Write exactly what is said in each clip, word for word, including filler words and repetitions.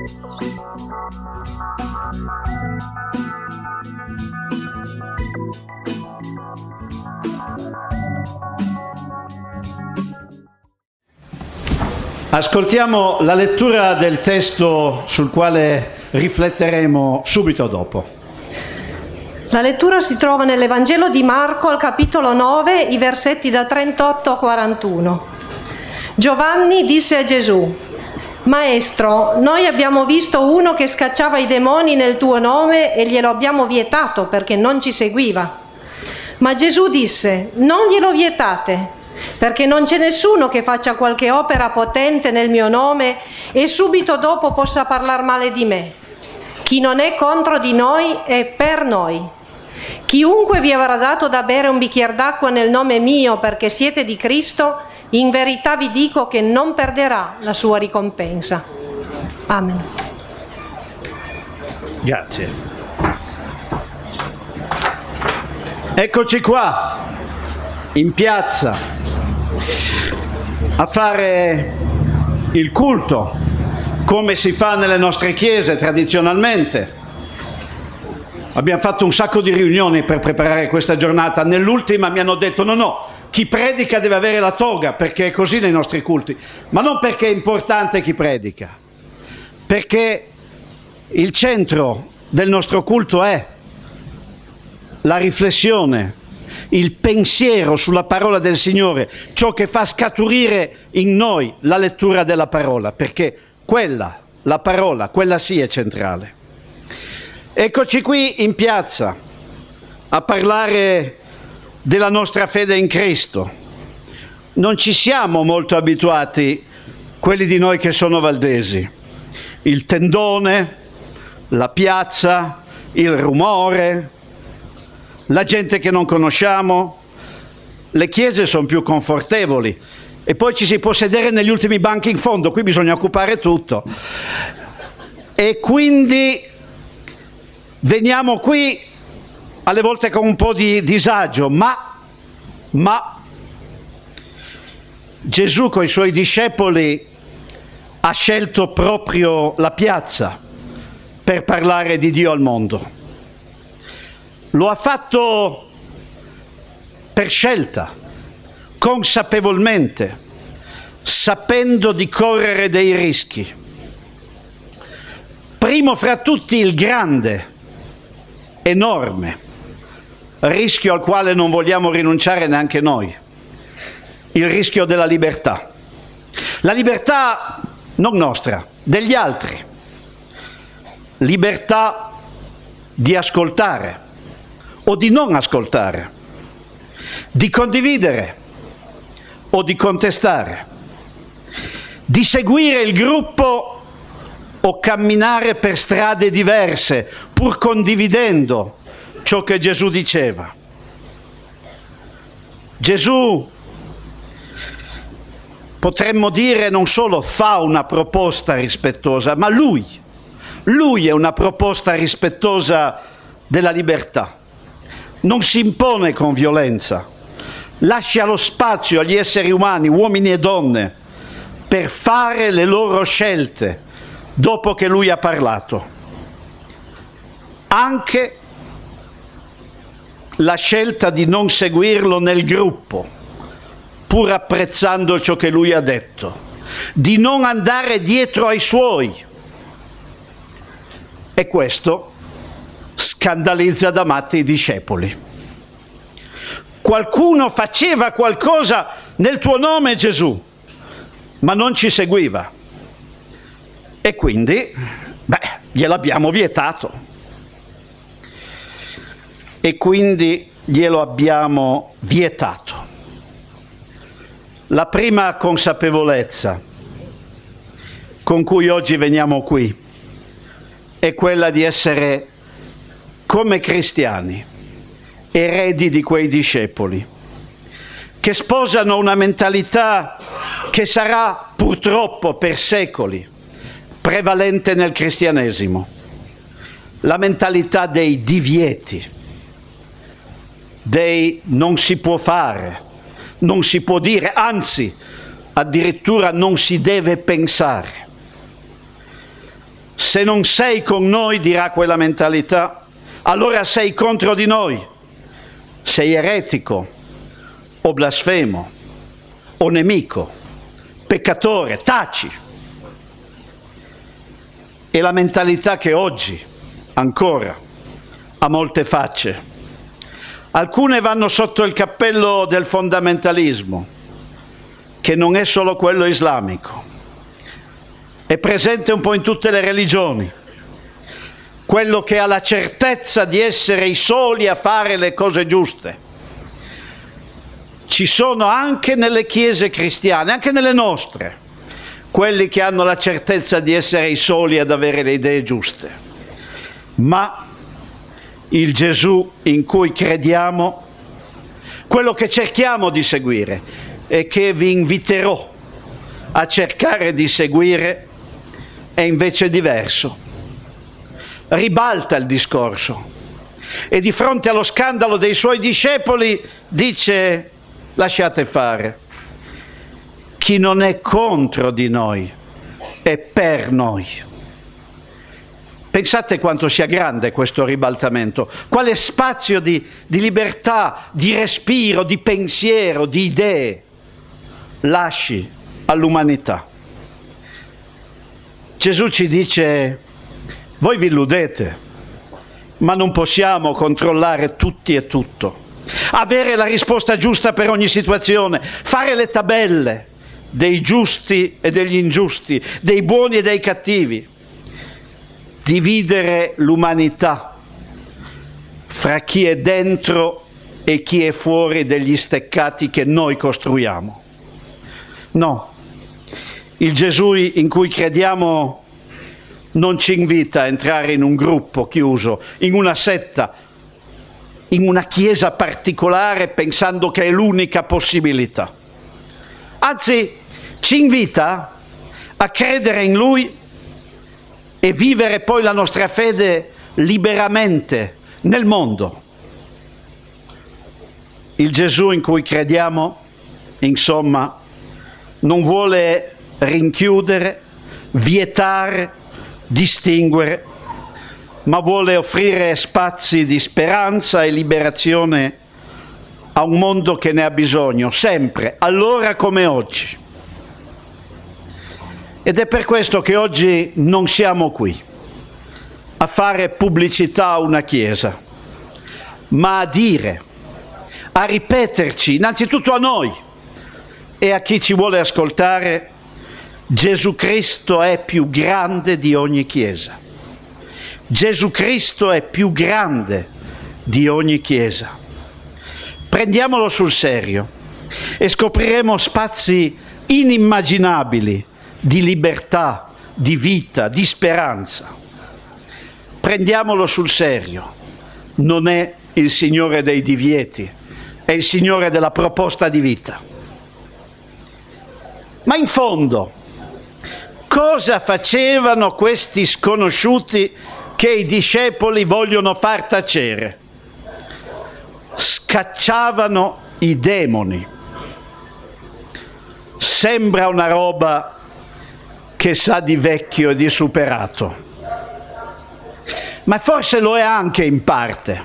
Ascoltiamo la lettura del testo sul quale rifletteremo subito dopo. La lettura si trova nell'Evangelo di Marco, al capitolo nove, i versetti da trentotto a quarantuno. Giovanni disse a Gesù: Maestro, noi abbiamo visto uno che scacciava i demoni nel tuo nome e glielo abbiamo vietato perché non ci seguiva. Ma Gesù disse: non glielo vietate, perché non c'è nessuno che faccia qualche opera potente nel mio nome e subito dopo possa parlare male di me. Chi non è contro di noi è per noi. Chiunque vi avrà dato da bere un bicchiere d'acqua nel nome mio perché siete di Cristo, in verità vi dico che non perderà la sua ricompensa. Amen. Grazie. Eccoci qua, in piazza, a fare il culto, come si fa nelle nostre chiese tradizionalmente. Abbiamo fatto un sacco di riunioni per preparare questa giornata. Nell'ultima mi hanno detto: no, no, chi predica deve avere la toga, perché è così nei nostri culti. Ma non perché è importante chi predica, perché il centro del nostro culto è la riflessione, il pensiero sulla parola del Signore, ciò che fa scaturire in noi la lettura della parola, perché quella, la parola, quella sì è centrale. Eccoci qui in piazza a parlare della nostra fede in Cristo. Non ci siamo molto abituati, quelli di noi che sono valdesi. Il tendone, la piazza, il rumore, la gente che non conosciamo. Le chiese sono più confortevoli e poi ci si può sedere negli ultimi banchi in fondo, qui bisogna occupare tutto. E quindi veniamo qui alle volte con un po' di disagio, ma, ma Gesù con i suoi discepoli ha scelto proprio la piazza per parlare di Dio al mondo. Lo ha fatto per scelta, consapevolmente, sapendo di correre dei rischi. Primo fra tutti il grande, enorme rischio al quale non vogliamo rinunciare neanche noi, il rischio della libertà. La libertà non nostra, degli altri. Libertà di ascoltare o di non ascoltare, di condividere o di contestare, di seguire il gruppo o camminare per strade diverse, pur condividendo ciò che Gesù diceva. Gesù, potremmo dire, non solo fa una proposta rispettosa, ma lui, lui è una proposta rispettosa della libertà. Non si impone con violenza, lascia lo spazio agli esseri umani, uomini e donne, per fare le loro scelte dopo che lui ha parlato. Anche la scelta di non seguirlo nel gruppo, pur apprezzando ciò che lui ha detto, di non andare dietro ai suoi. E questo scandalizza da matti i discepoli. Qualcuno faceva qualcosa nel tuo nome, Gesù, ma non ci seguiva. E quindi, beh, gliel'abbiamo vietato. E quindi glielo abbiamo vietato. La prima consapevolezza con cui oggi veniamo qui è quella di essere, come cristiani, eredi di quei discepoli, che sposano una mentalità che sarà purtroppo per secoli prevalente nel cristianesimo, la mentalità dei divieti, dei non si può fare, non si può dire, anzi, addirittura non si deve pensare. Se non sei con noi, dirà quella mentalità, allora sei contro di noi, sei eretico o blasfemo o nemico, peccatore, taci. È la mentalità che oggi ancora ha molte facce. Alcune vanno sotto il cappello del fondamentalismo, che non è solo quello islamico. È presente un po' in tutte le religioni. Quello che ha la certezza di essere i soli a fare le cose giuste. Ci sono anche nelle chiese cristiane, anche nelle nostre, quelli che hanno la certezza di essere i soli ad avere le idee giuste. Ma il Gesù in cui crediamo, quello che cerchiamo di seguire e che vi inviterò a cercare di seguire, è invece diverso. Ribalta il discorso e di fronte allo scandalo dei suoi discepoli dice: lasciate fare, chi non è contro di noi è per noi. Pensate quanto sia grande questo ribaltamento, quale spazio di, di libertà, di respiro, di pensiero, di idee lasci all'umanità. Gesù ci dice: voi vi illudete, ma non possiamo controllare tutti e tutto, avere la risposta giusta per ogni situazione, fare le tabelle dei giusti e degli ingiusti, dei buoni e dei cattivi, dividere l'umanità fra chi è dentro e chi è fuori degli steccati che noi costruiamo. No, il Gesù in cui crediamo non ci invita a entrare in un gruppo chiuso, in una setta, in una chiesa particolare pensando che è l'unica possibilità. Anzi, ci invita a credere in Lui e vivere poi la nostra fede liberamente nel mondo. Il Gesù in cui crediamo, insomma, non vuole rinchiudere, vietare, distinguere, ma vuole offrire spazi di speranza e liberazione a un mondo che ne ha bisogno, sempre, allora come oggi. Ed è per questo che oggi non siamo qui a fare pubblicità a una chiesa, ma a dire, a ripeterci, innanzitutto a noi e a chi ci vuole ascoltare: Gesù Cristo è più grande di ogni chiesa. Gesù Cristo è più grande di ogni chiesa. Prendiamolo sul serio e scopriremo spazi inimmaginabili di libertà, di vita, di speranza. Prendiamolo sul serio. Non è il Signore dei divieti, è il Signore della proposta di vita. Ma in fondo, cosa facevano questi sconosciuti che i discepoli vogliono far tacere? Scacciavano i demoni. Sembra una roba che sa di vecchio e di superato, ma forse lo è anche in parte.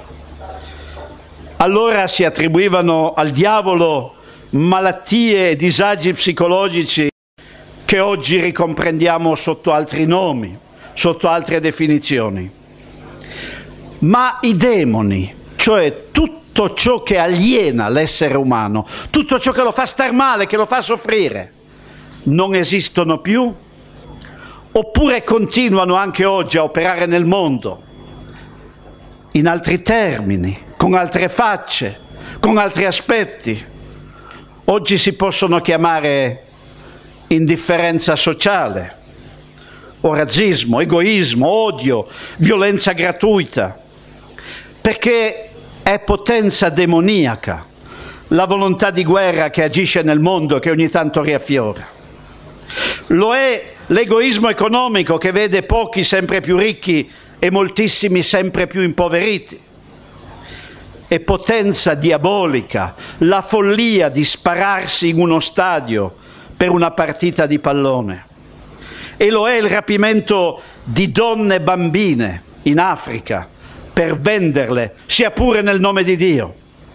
Allora si attribuivano al diavolo malattie e disagi psicologici che oggi ricomprendiamo sotto altri nomi, sotto altre definizioni. Ma i demoni, cioè tutto ciò che aliena l'essere umano, tutto ciò che lo fa star male, che lo fa soffrire, non esistono più? Oppure continuano anche oggi a operare nel mondo, in altri termini, con altre facce, con altri aspetti? Oggi si possono chiamare indifferenza sociale, o razzismo, egoismo, odio, violenza gratuita, perché è potenza demoniaca la volontà di guerra che agisce nel mondo e che ogni tanto riaffiora. Lo è l'egoismo economico che vede pochi sempre più ricchi e moltissimi sempre più impoveriti. È potenza diabolica la follia di spararsi in uno stadio per una partita di pallone. e lo è il rapimento di donne e bambine in Africa per venderle, sia pure nel nome di Dio.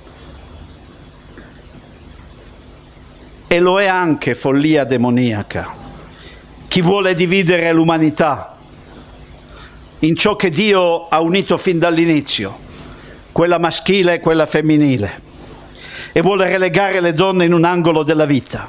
E lo è anche follia demoniaca. Chi vuole dividere l'umanità in ciò che Dio ha unito fin dall'inizio, quella maschile e quella femminile, e vuole relegare le donne in un angolo della vita.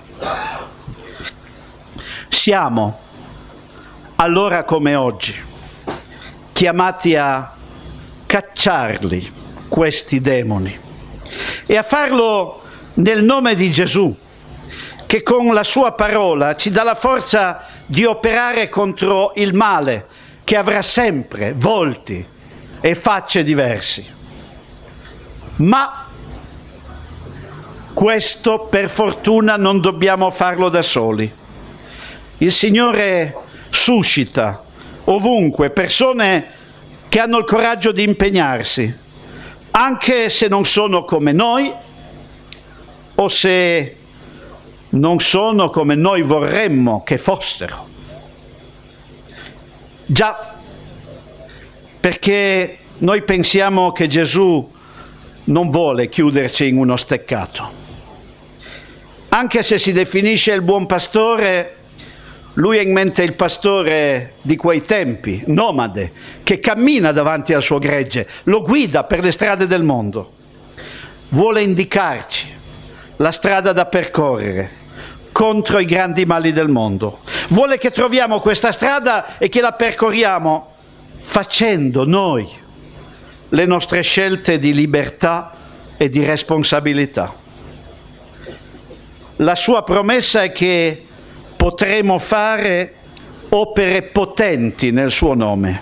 Siamo, allora come oggi, chiamati a cacciarli, questi demoni, e a farlo nel nome di Gesù, che con la sua parola ci dà la forza di operare contro il male, che avrà sempre volti e facce diversi. Ma questo, per fortuna, non dobbiamo farlo da soli. Il Signore suscita ovunque persone che hanno il coraggio di impegnarsi, anche se non sono come noi o se non sono come noi vorremmo che fossero. Già, perché noi pensiamo che Gesù non vuole chiuderci in uno steccato. Anche se si definisce il buon pastore, lui ha in mente il pastore di quei tempi, nomade, che cammina davanti al suo gregge, lo guida per le strade del mondo. Vuole indicarci la strada da percorrere contro i grandi mali del mondo. Vuole che troviamo questa strada e che la percorriamo facendo noi le nostre scelte di libertà e di responsabilità. La sua promessa è che potremo fare opere potenti nel suo nome.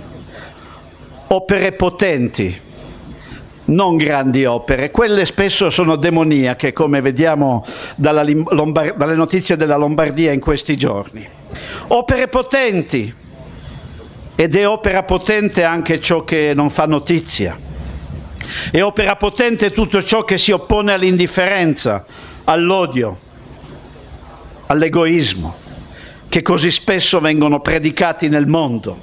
Opere potenti, non grandi opere. Quelle spesso sono demoniache, come vediamo dalla Lombard- dalle notizie della Lombardia in questi giorni. Opere potenti, ed è opera potente anche ciò che non fa notizia. È opera potente tutto ciò che si oppone all'indifferenza, all'odio, all'egoismo, che così spesso vengono predicati nel mondo.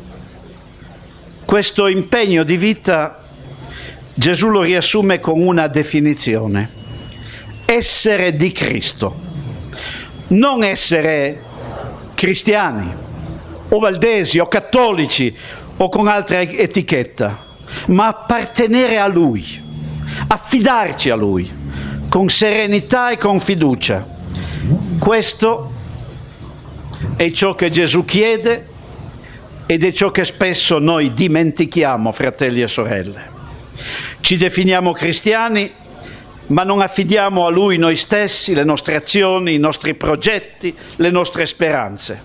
Questo impegno di vita Gesù lo riassume con una definizione: essere di Cristo. Non essere cristiani, o valdesi, o cattolici, o con altra etichetta, ma appartenere a Lui, affidarci a Lui, con serenità e con fiducia. Questo è ciò che Gesù chiede ed è ciò che spesso noi dimentichiamo, fratelli e sorelle. Ci definiamo cristiani, ma non affidiamo a Lui noi stessi, le nostre azioni, i nostri progetti, le nostre speranze.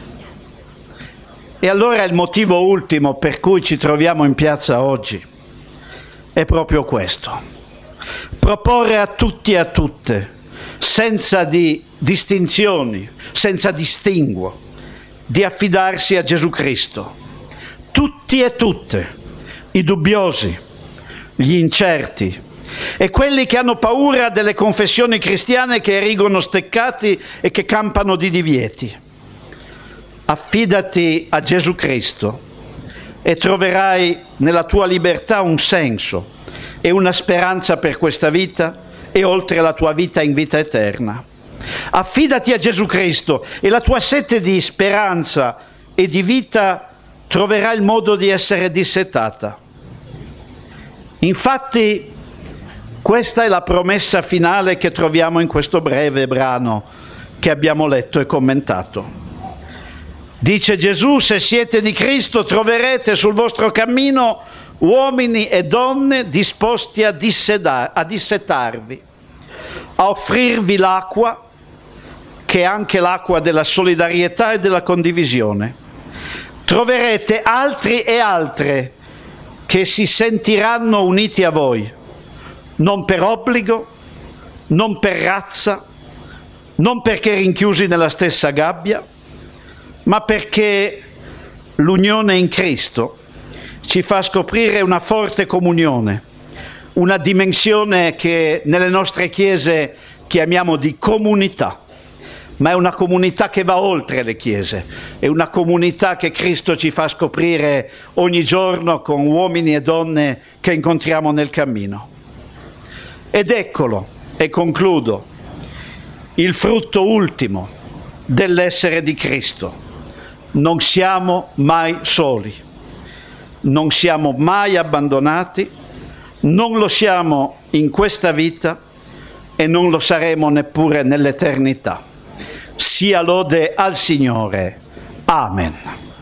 E allora il motivo ultimo per cui ci troviamo in piazza oggi è proprio questo: proporre a tutti e a tutte, senza di distinzioni, senza distinguo, di affidarsi a Gesù Cristo. Tutti e tutte, i dubbiosi, gli incerti e quelli che hanno paura delle confessioni cristiane che erigono steccati e che campano di divieti. Affidati a Gesù Cristo e troverai nella tua libertà un senso e una speranza per questa vita e oltre la tua vita in vita eterna. Affidati a Gesù Cristo e la tua sete di speranza e di vita troverà il modo di essere dissetata. Infatti, questa è la promessa finale che troviamo in questo breve brano che abbiamo letto e commentato. Dice Gesù: se siete di Cristo troverete sul vostro cammino uomini e donne disposti a, dissedar, a dissetarvi, a offrirvi l'acqua, che è anche l'acqua della solidarietà e della condivisione. Troverete altri e altre che si sentiranno uniti a voi, non per obbligo, non per razza, non perché rinchiusi nella stessa gabbia, ma perché l'unione in Cristo ci fa scoprire una forte comunione, una dimensione che nelle nostre chiese chiamiamo di comunità, ma è una comunità che va oltre le chiese, è una comunità che Cristo ci fa scoprire ogni giorno con uomini e donne che incontriamo nel cammino. Ed eccolo, e concludo, il frutto ultimo dell'essere di Cristo. Non siamo mai soli, non siamo mai abbandonati, non lo siamo in questa vita e non lo saremo neppure nell'eternità. Sia lode al Signore. Amen.